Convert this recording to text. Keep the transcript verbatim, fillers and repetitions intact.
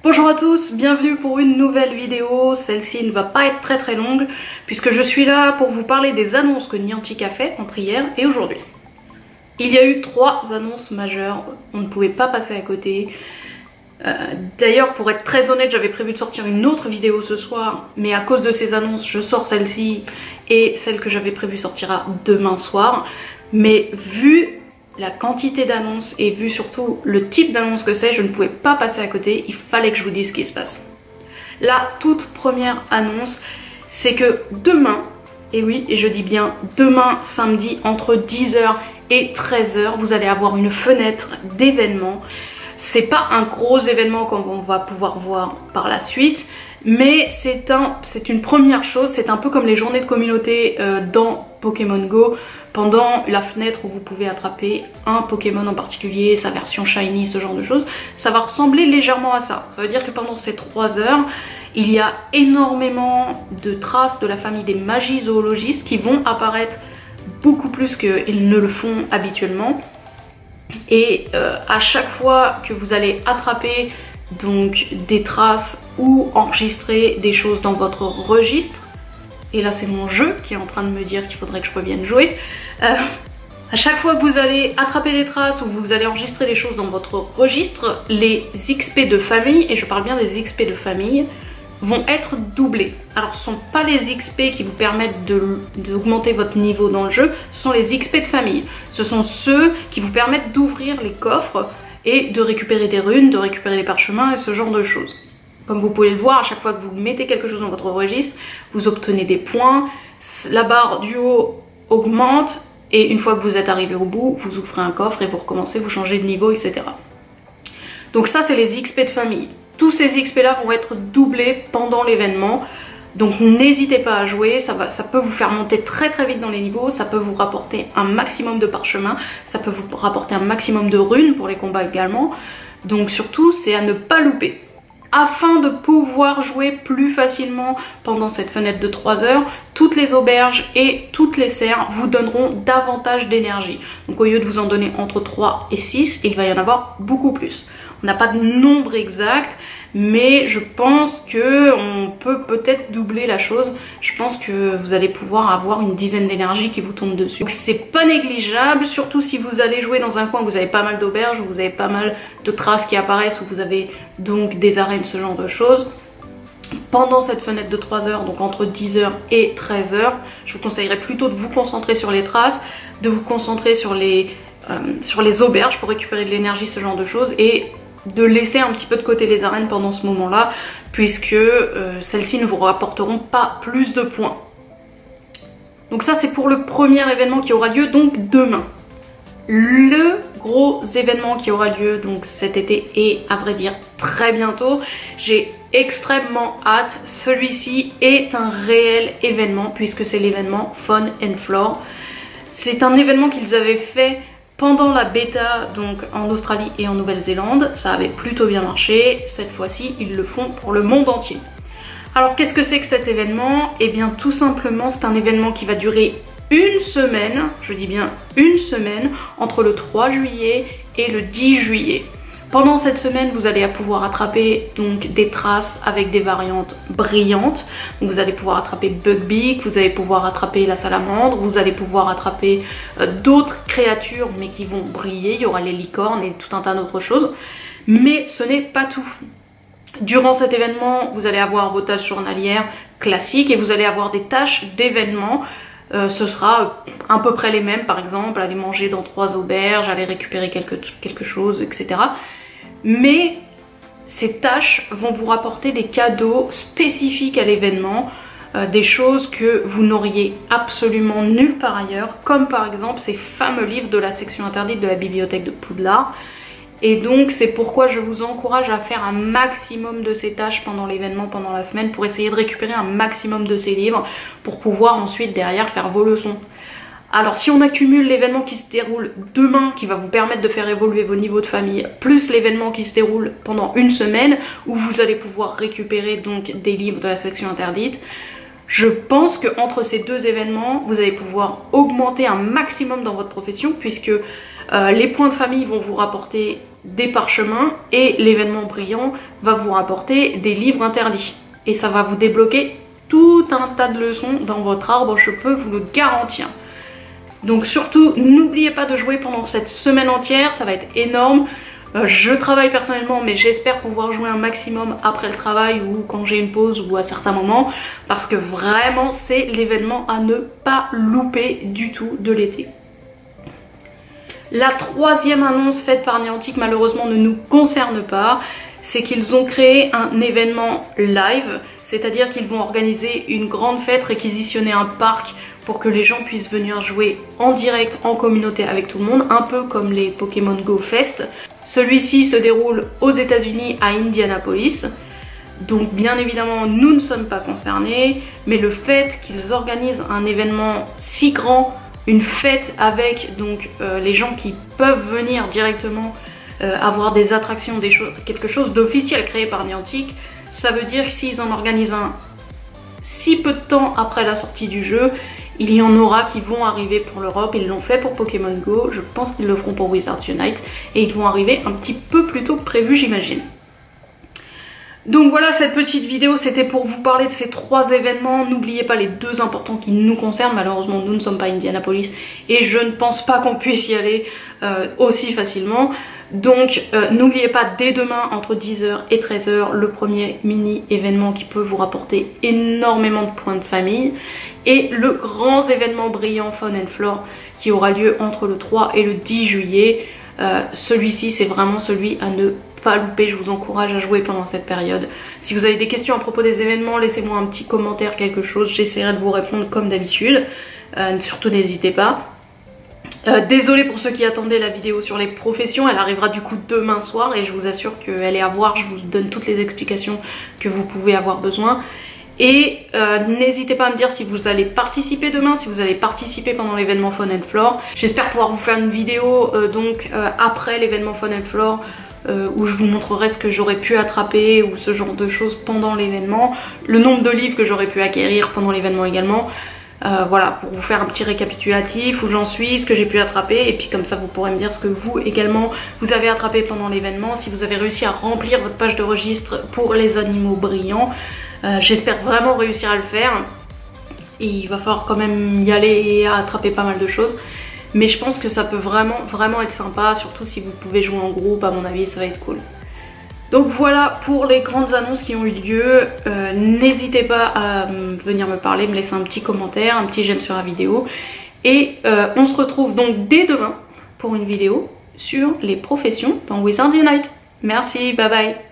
Bonjour à tous, bienvenue pour une nouvelle vidéo. Celle-ci ne va pas être très très longue puisque je suis là pour vous parler des annonces que Niantic a fait entre hier et aujourd'hui. Il y a eu trois annonces majeures, on ne pouvait pas passer à côté. Euh, D'ailleurs, pour être très honnête, j'avais prévu de sortir une autre vidéo ce soir, mais à cause de ces annonces, je sors celle-ci et celle que j'avais prévu sortira demain soir. Mais vu la quantité d'annonces et vu surtout le type d'annonce que c'est, je ne pouvais pas passer à côté, il fallait que je vous dise ce qui se passe. La toute première annonce, c'est que demain, et oui, et je dis bien demain samedi, entre dix heures et treize heures, vous allez avoir une fenêtre d'événements. C'est pas un gros événement comme on va pouvoir voir par la suite, mais c'est un, c'est une première chose, c'est un peu comme les journées de communauté euh, dans Pokémon Go, pendant la fenêtre où vous pouvez attraper un Pokémon en particulier, sa version shiny, ce genre de choses. Ça va ressembler légèrement à ça. Ça veut dire que pendant ces trois heures, il y a énormément de traces de la famille des magies zoologistes qui vont apparaître beaucoup plus qu'ils ne le font habituellement. Et euh, à chaque fois que vous allez attraper donc des traces ou enregistrer des choses dans votre registre, et là c'est mon jeu qui est en train de me dire qu'il faudrait que je revienne jouer, euh, à chaque fois que vous allez attraper des traces ou vous allez enregistrer des choses dans votre registre, les X P de famille, et je parle bien des X P de famille, vont être doublés. Alors ce ne sont pas les X P qui vous permettent d'augmenter votre niveau dans le jeu, ce sont les X P de famille. Ce sont ceux qui vous permettent d'ouvrir les coffres et de récupérer des runes, de récupérer les parchemins et ce genre de choses. Comme vous pouvez le voir, à chaque fois que vous mettez quelque chose dans votre registre, vous obtenez des points, la barre du haut augmente et une fois que vous êtes arrivé au bout, vous ouvrez un coffre et vous recommencez, vous changez de niveau, et cetera. Donc ça c'est les X P de famille. Tous ces X P là vont être doublés pendant l'événement, donc n'hésitez pas à jouer, ça, va, ça peut vous faire monter très très vite dans les niveaux, ça peut vous rapporter un maximum de parchemins, ça peut vous rapporter un maximum de runes pour les combats également, donc surtout c'est à ne pas louper. Afin de pouvoir jouer plus facilement pendant cette fenêtre de trois heures, toutes les auberges et toutes les serres vous donneront davantage d'énergie. Donc au lieu de vous en donner entre trois et six, il va y en avoir beaucoup plus. On n'a pas de nombre exact, mais je pense qu'on peut peut-être doubler la chose. Je pense que vous allez pouvoir avoir une dizaine d'énergie qui vous tombe dessus. Donc c'est pas négligeable, surtout si vous allez jouer dans un coin où vous avez pas mal d'auberges, où vous avez pas mal de traces qui apparaissent, où vous avez donc des arènes, ce genre de choses. Pendant cette fenêtre de trois heures, donc entre dix heures et treize heures, je vous conseillerais plutôt de vous concentrer sur les traces, de vous concentrer sur les, euh, sur les auberges pour récupérer de l'énergie, ce genre de choses, et de laisser un petit peu de côté les arènes pendant ce moment-là, puisque euh, celles-ci ne vous rapporteront pas plus de points. Donc ça c'est pour le premier événement qui aura lieu donc demain. Le gros événement qui aura lieu donc cet été et à vrai dire très bientôt, j'ai extrêmement hâte. Celui-ci est un réel événement puisque c'est l'événement Faune and Flore. C'est un événement qu'ils avaient fait pendant la bêta donc en Australie et en Nouvelle-Zélande. Ça avait plutôt bien marché. Cette fois-ci, ils le font pour le monde entier. Alors qu'est-ce que c'est que cet événement? Eh bien tout simplement, c'est un événement qui va durer une semaine, je dis bien une semaine, entre le trois juillet et le dix juillet. Pendant cette semaine, vous allez pouvoir attraper donc des traces avec des variantes brillantes. Donc vous allez pouvoir attraper Bugbeak, vous allez pouvoir attraper la salamandre, vous allez pouvoir attraper euh, d'autres créatures mais qui vont briller. Il y aura les licornes et tout un tas d'autres choses. Mais ce n'est pas tout. Durant cet événement, vous allez avoir vos tâches journalières classiques et vous allez avoir des tâches d'événement. Euh, ce sera à peu près les mêmes, par exemple, aller manger dans trois auberges, aller récupérer quelque, quelque chose, et cetera. Mais ces tâches vont vous rapporter des cadeaux spécifiques à l'événement, euh, des choses que vous n'auriez absolument nulle part ailleurs, comme par exemple ces fameux livres de la section interdite de la bibliothèque de Poudlard. Et donc c'est pourquoi je vous encourage à faire un maximum de ces tâches pendant l'événement, pendant la semaine, pour essayer de récupérer un maximum de ces livres, pour pouvoir ensuite derrière faire vos leçons. Alors si on accumule l'événement qui se déroule demain, qui va vous permettre de faire évoluer vos niveaux de famille, plus l'événement qui se déroule pendant une semaine, où vous allez pouvoir récupérer donc des livres de la section interdite, je pense qu'entre ces deux événements, vous allez pouvoir augmenter un maximum dans votre profession, puisque euh, les points de famille vont vous rapporter des parchemins et l'événement brillant va vous rapporter des livres interdits. Et ça va vous débloquer tout un tas de leçons dans votre arbre, je peux vous le garantir. Donc surtout, n'oubliez pas de jouer pendant cette semaine entière, ça va être énorme. Euh, je travaille personnellement, mais j'espère pouvoir jouer un maximum après le travail ou quand j'ai une pause ou à certains moments, parce que vraiment c'est l'événement à ne pas louper du tout de l'été. La troisième annonce faite par Niantic malheureusement ne nous concerne pas, c'est qu'ils ont créé un événement live, c'est-à-dire qu'ils vont organiser une grande fête, réquisitionner un parc pour que les gens puissent venir jouer en direct, en communauté avec tout le monde, un peu comme les Pokémon Go Fest. Celui-ci se déroule aux États-Unis à Indianapolis. Donc bien évidemment, nous ne sommes pas concernés, mais le fait qu'ils organisent un événement si grand, une fête avec donc euh, les gens qui peuvent venir directement euh, avoir des attractions, des choses, quelque chose d'officiel créé par Niantic, ça veut dire que s'ils en organisent un si peu de temps après la sortie du jeu, il y en aura qui vont arriver pour l'Europe. Ils l'ont fait pour Pokémon Go, je pense qu'ils le feront pour Wizards Unite et ils vont arriver un petit peu plus tôt que prévu, j'imagine. Donc voilà, cette petite vidéo c'était pour vous parler de ces trois événements. N'oubliez pas les deux importants qui nous concernent. Malheureusement nous ne sommes pas à Indianapolis et je ne pense pas qu'on puisse y aller euh, aussi facilement. Donc euh, n'oubliez pas dès demain entre dix heures et treize heures le premier mini événement qui peut vous rapporter énormément de points de famille et le grand événement brillant Faune and Flore qui aura lieu entre le trois et le dix juillet. Euh, celui-ci c'est vraiment celui à ne pas louper, je vous encourage à jouer pendant cette période. Si vous avez des questions à propos des événements, laissez-moi un petit commentaire, quelque chose, j'essaierai de vous répondre comme d'habitude. Euh, surtout n'hésitez pas. Euh, désolée pour ceux qui attendaient la vidéo sur les professions, elle arrivera du coup demain soir et je vous assure qu'elle est à voir, je vous donne toutes les explications que vous pouvez avoir besoin. Et euh, n'hésitez pas à me dire si vous allez participer demain, si vous allez participer pendant l'événement Faune and Flore. J'espère pouvoir vous faire une vidéo euh, donc euh, après l'événement Faune and Flore euh, où je vous montrerai ce que j'aurais pu attraper ou ce genre de choses pendant l'événement, le nombre de livres que j'aurais pu acquérir pendant l'événement également. Euh, voilà, pour vous faire un petit récapitulatif où j'en suis, ce que j'ai pu attraper et puis comme ça vous pourrez me dire ce que vous également vous avez attrapé pendant l'événement, si vous avez réussi à remplir votre page de registre pour les animaux brillants. Euh, J'espère vraiment réussir à le faire. Et il va falloir quand même y aller et attraper pas mal de choses. Mais je pense que ça peut vraiment, vraiment être sympa, surtout si vous pouvez jouer en groupe, à mon avis, ça va être cool. Donc voilà pour les grandes annonces qui ont eu lieu. Euh, N'hésitez pas à venir me parler, me laisser un petit commentaire, un petit j'aime sur la vidéo. Et euh, on se retrouve donc dès demain pour une vidéo sur les professions dans Wizards Unite. Merci, bye bye.